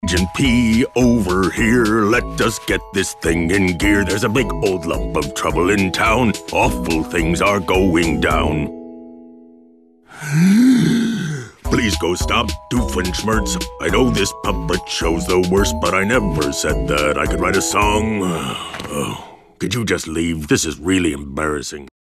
and P over here. Let us get this thing in gear. There's a big old lump of trouble in town. Awful things are going down. Please go stop, Doofenshmirtz. I know this puppet show's the worst, but I never said that I could write a song. Oh, could you just leave? This is really embarrassing.